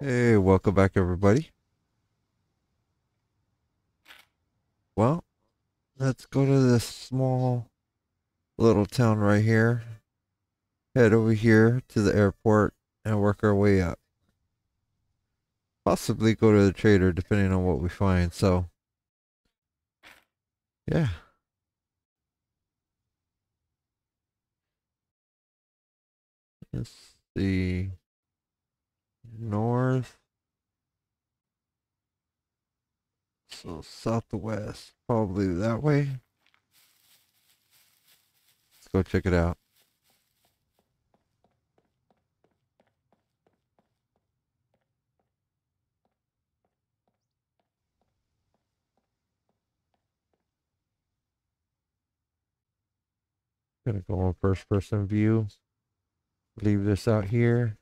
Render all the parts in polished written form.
Hey, welcome back, everybody. Well, let's go to this small little town right here, head over here to the airport, and work our way up. Possibly go to the trader, depending on what we find. So, yeah, let's see. North, so southwest, probably that way. Let's go check it out. Gonna go on first person view. Leave this out here.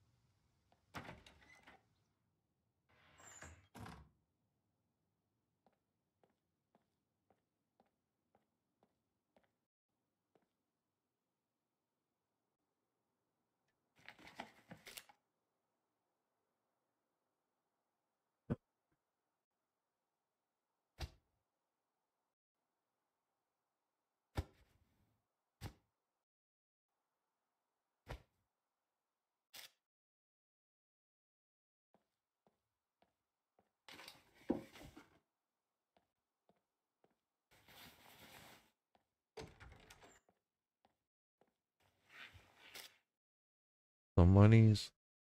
Some monies.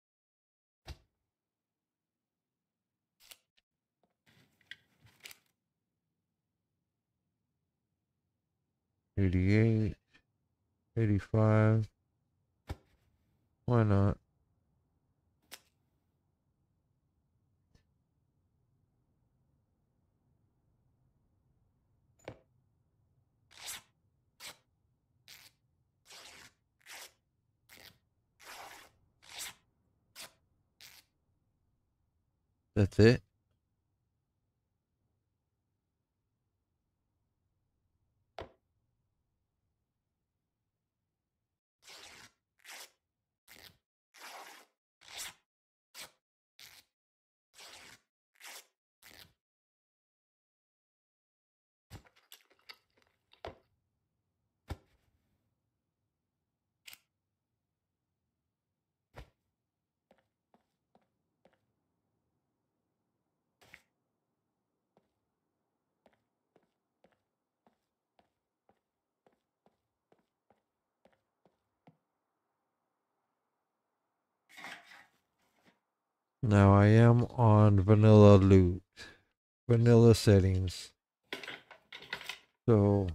88, 85. Why not? That's it. Now I am on vanilla loot, vanilla settings. So,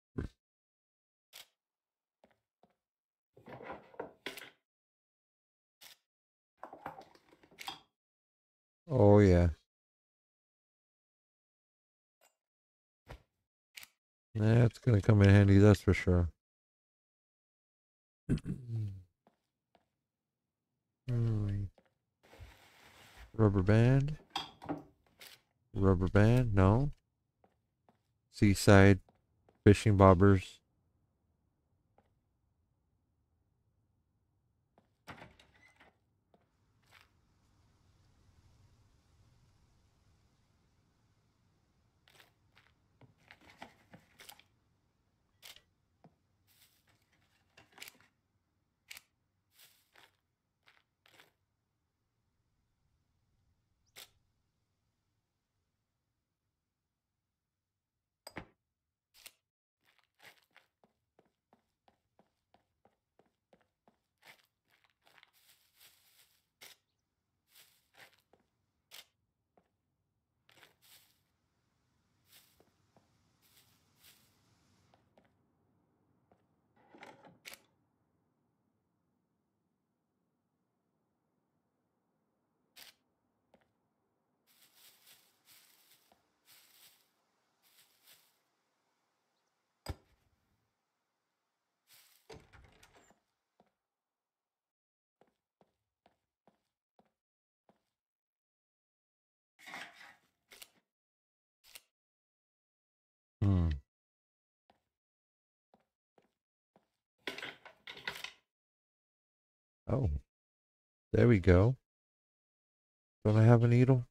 oh yeah, that's gonna come in handy, that's for sure. Hmm. Rubber band, rubber band, no. Seaside fishing bobbers. Hmm. Oh, there we go. Don't I have a needle?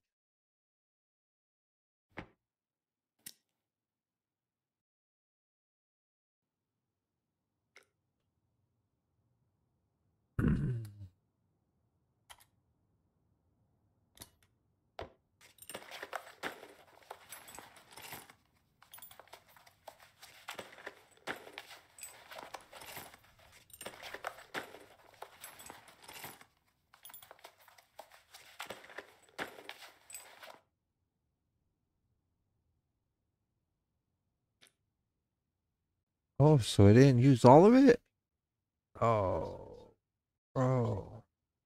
Oh, so I didn't use all of it? Oh, bro.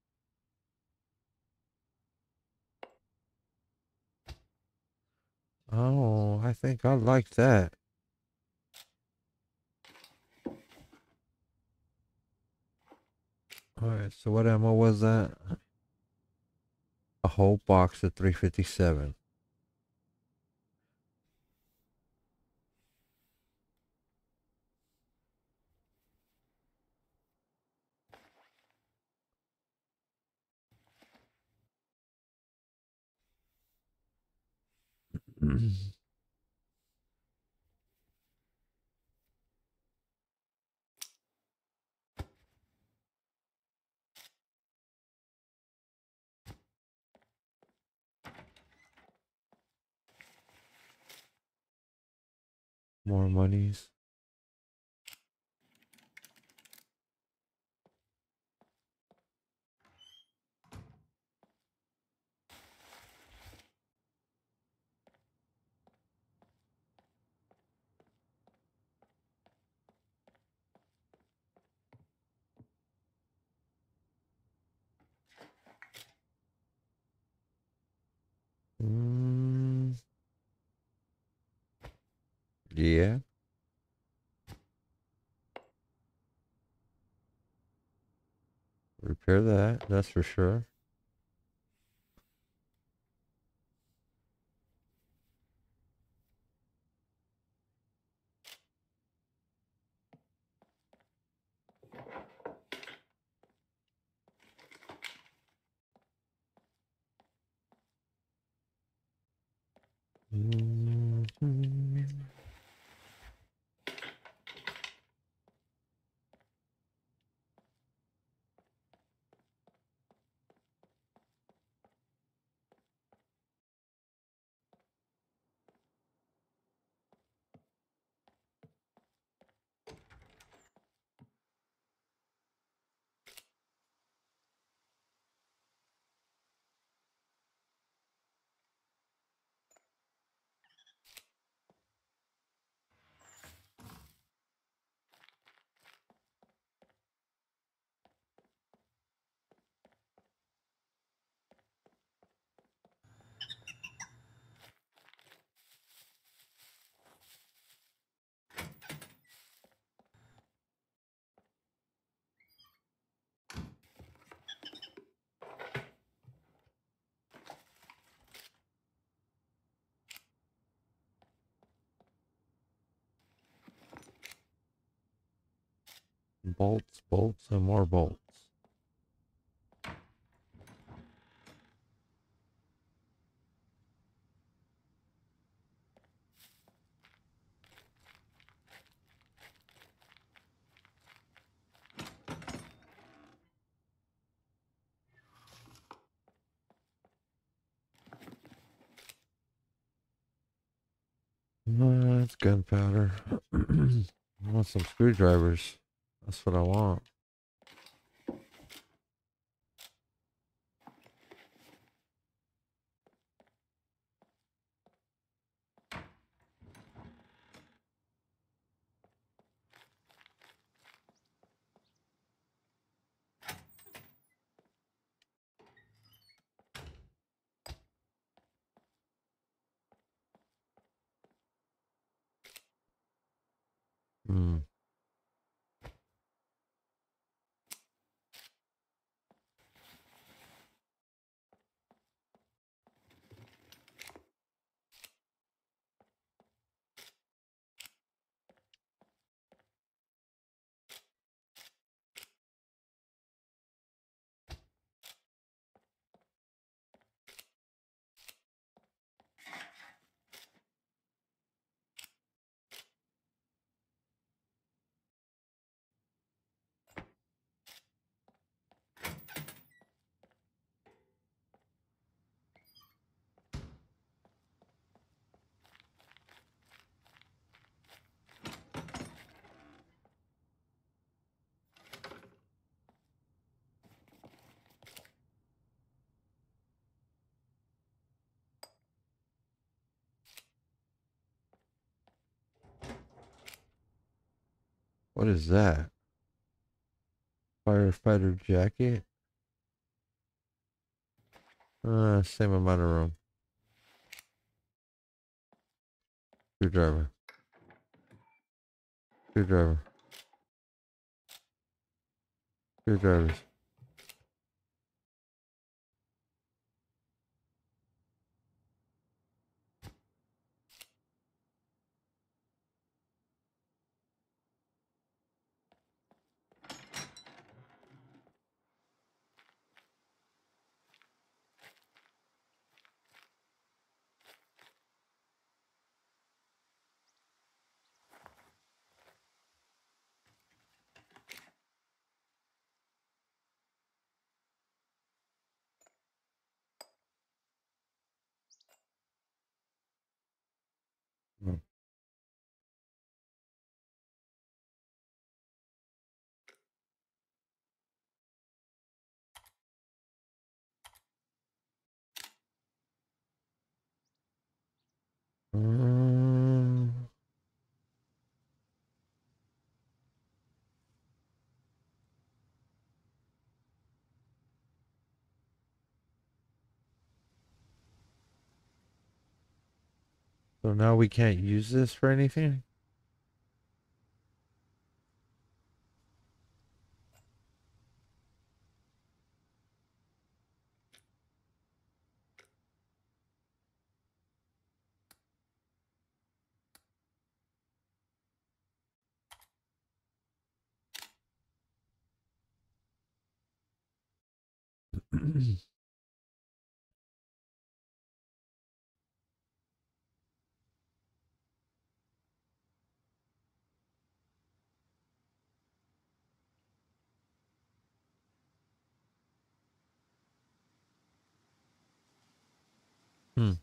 Oh, I think I like that. Alright, so what ammo was that? A whole box of 357. More monies. Mm, yeah. Repair that, that's for sure. Mhm. Bolts, bolts, and more bolts. That's gunpowder. I want some screwdrivers. That's what I want. Hmm. What is that? Firefighter jacket? Same amount of room. Screwdriver. Screwdriver. Screwdrivers. Hmm. Um, so now we can't use this for anything? Hmm.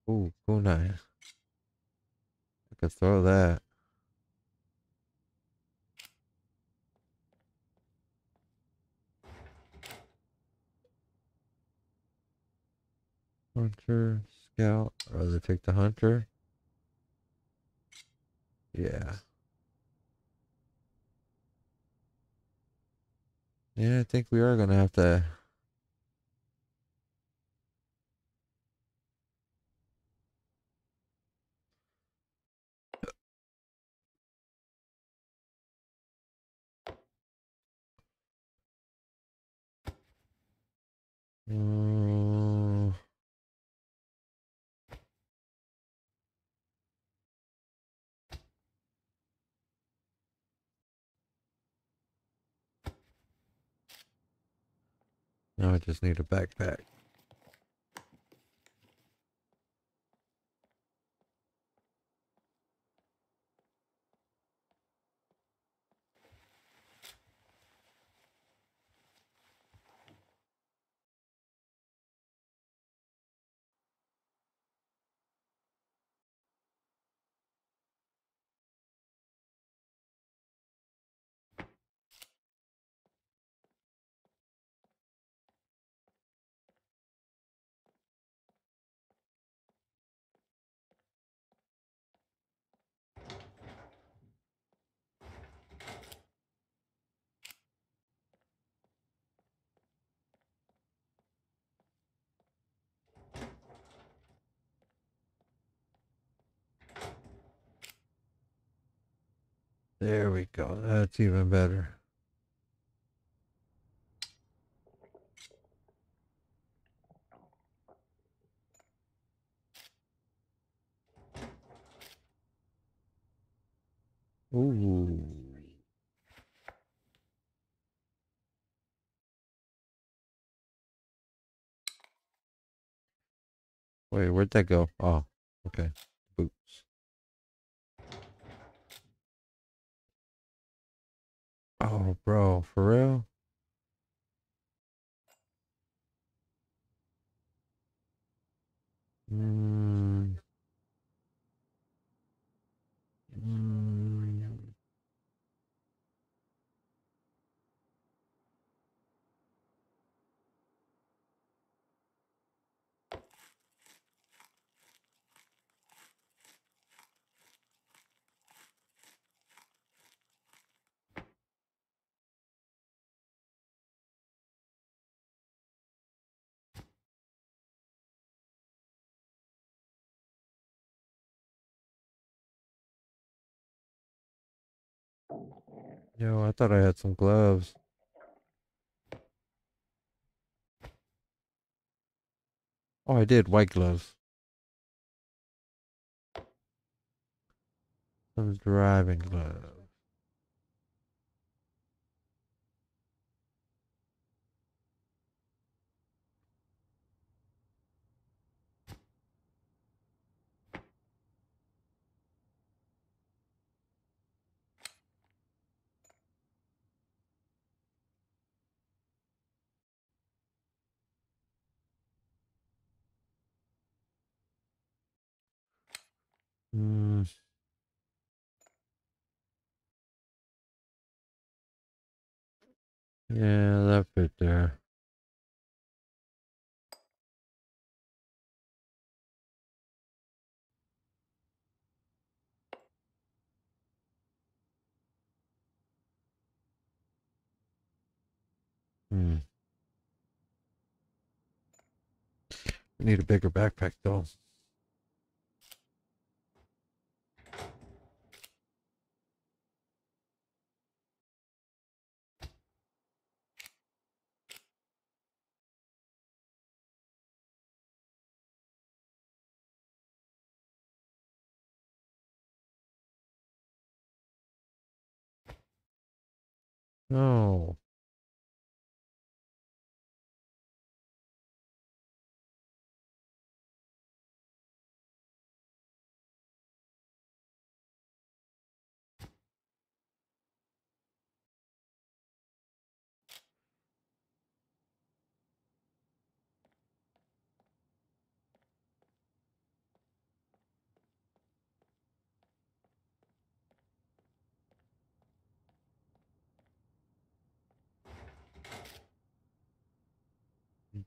Ooh, kunai. I could throw that. Hunter, scout. I'd rather take the hunter. Yeah. Yeah, I think we are gonna have to. Mm, now I just need a backpack. There we go. That's even better. Ooh. Wait, where'd that go? Oh, okay. Boots. Oh, bro, for real? Mm, mm, yo, I thought I had some gloves. Oh, I did. White gloves. Some driving gloves. Mm, yeah, that fit there. Hmm. I need a bigger backpack though. No.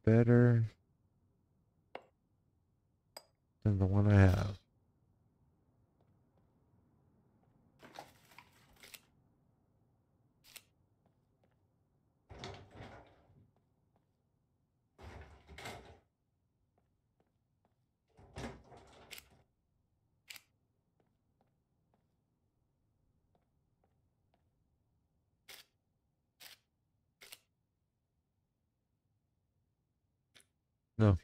better than the one I have. No.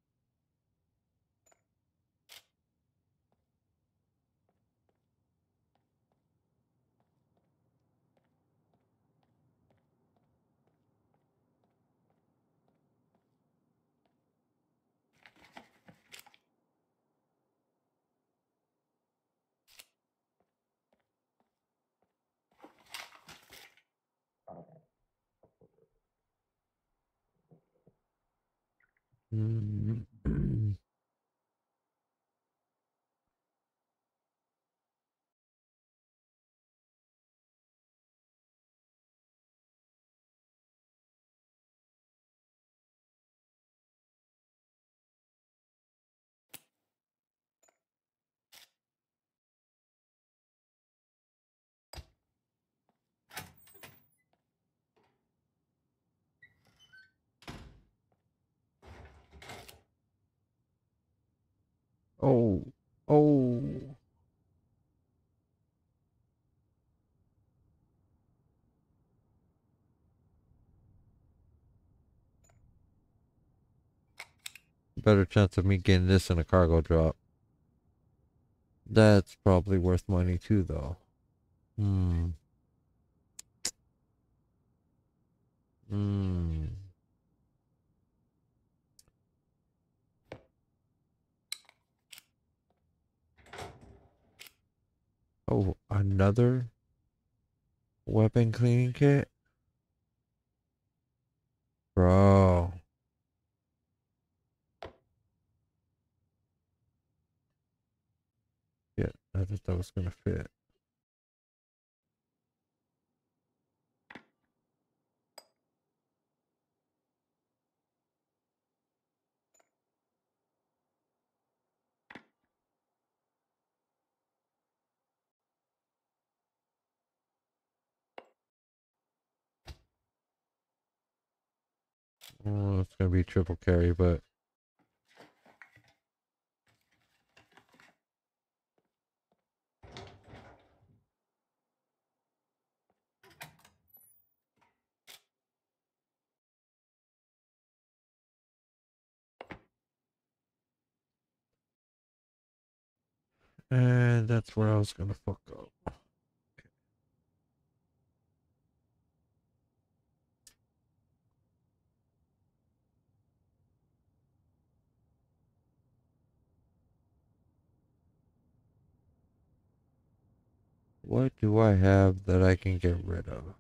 Oh, oh. Better chance of me getting this in a cargo drop. That's probably worth money too, though. Hmm. Hmm. Oh, another weapon cleaning kit? Bro. Yeah, I thought that was gonna fit. Oh, it's gonna be triple carry, but and that's where I was gonna fuck up. What do I have that I can get rid of?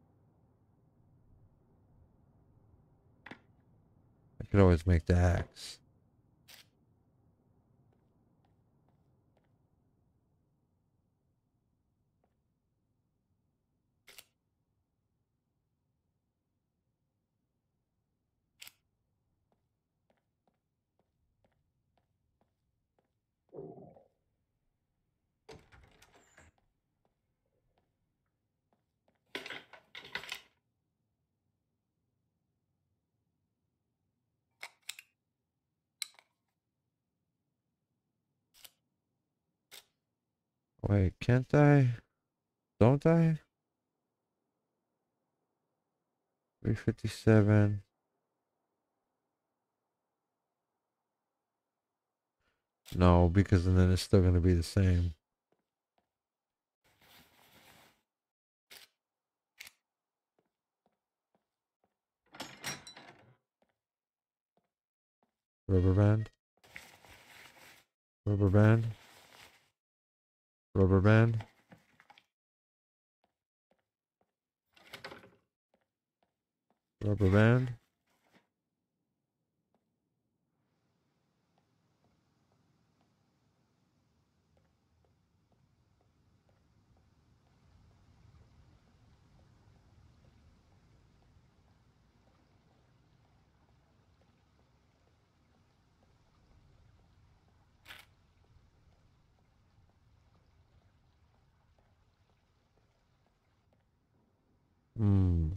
I could always make the axe. Wait, can't I? Don't I? 357. No, because then it's still gonna be the same. Rubber band. Rubber band. Rubber band. Rubber band. Hmm.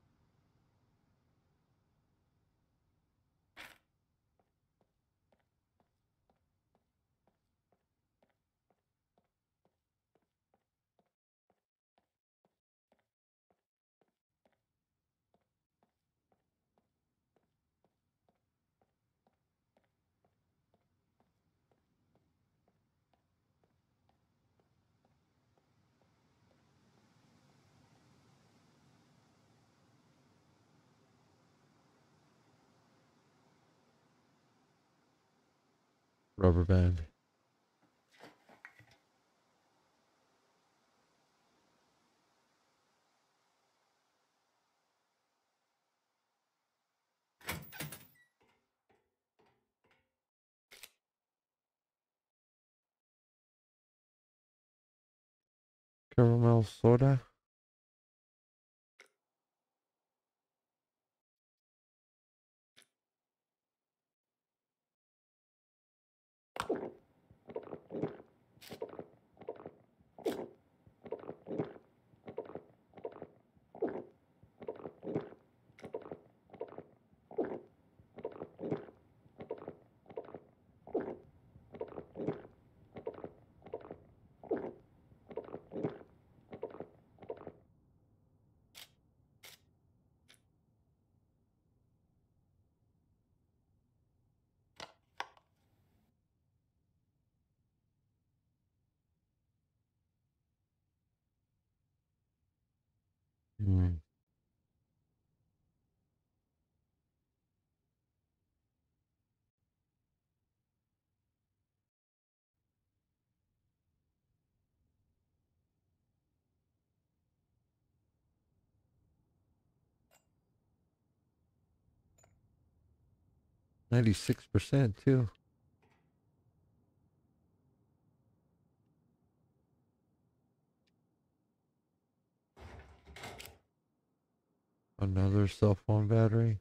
Rubber band. Caramel soda. Hmm. 96% too. Another cell phone battery.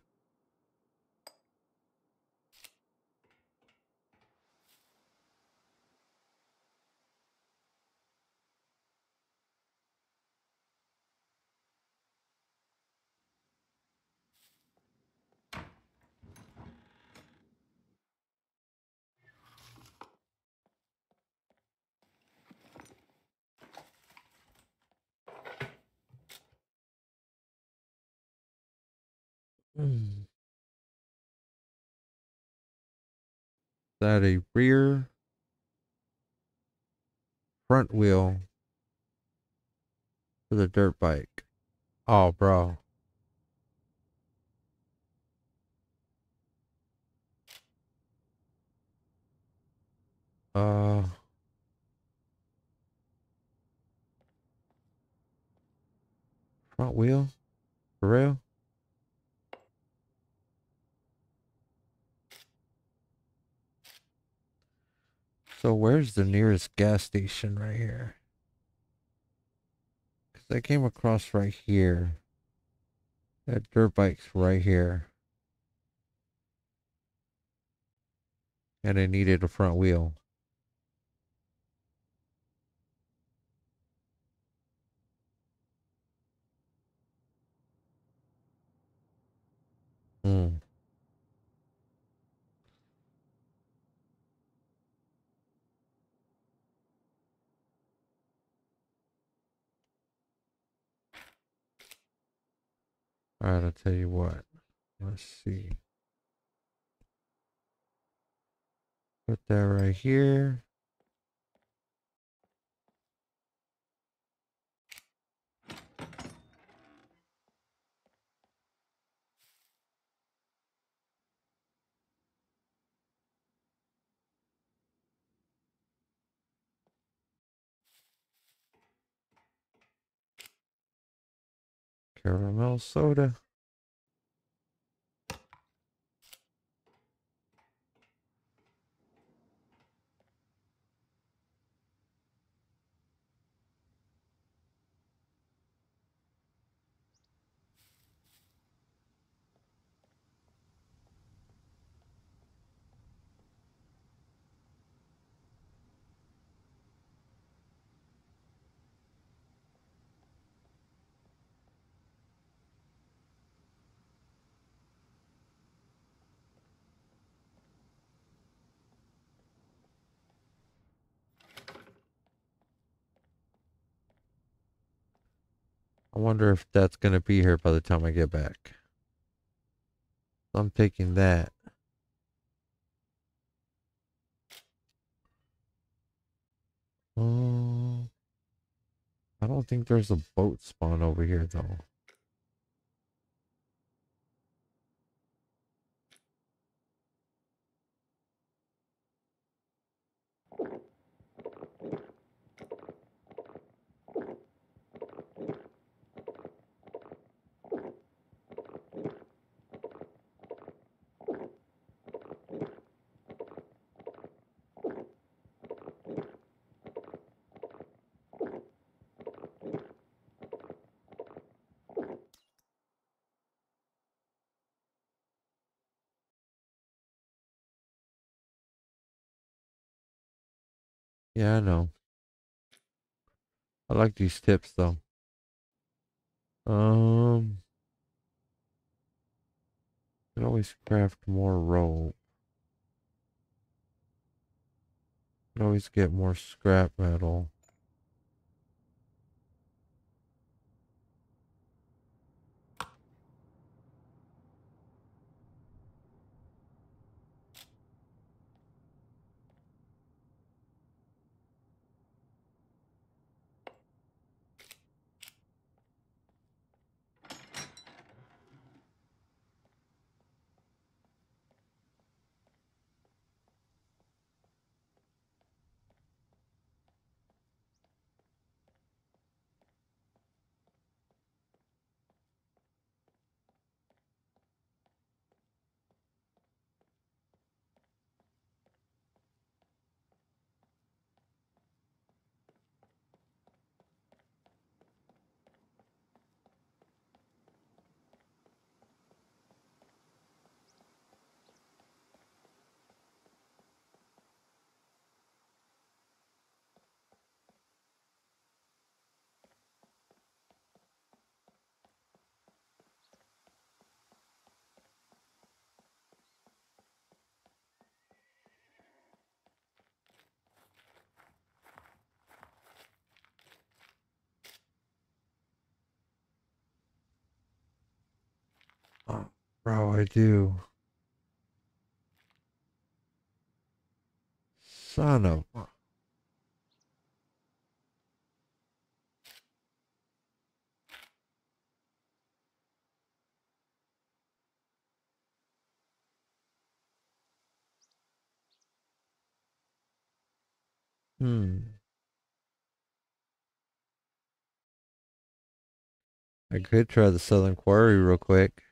Hmm. Is that a rear front wheel for the dirt bike? Oh, bro. Uh, Front wheel? For real? So where's the nearest gas station right here? Because I came across right here. That dirt bike's right here. And it needed a front wheel. Hmm. Alright, I'll tell you what. Let's see. Put that right here. Caramel soda. I wonder if that's gonna be here by the time I get back. So I'm taking that. I don't think there's a boat spawn over here though. Yeah, I know. I like these tips though. Um, can always craft more rope. Can always get more scrap metal. Oh, bro, I do. Son of. Hmm. I could try the Southern Quarry real quick.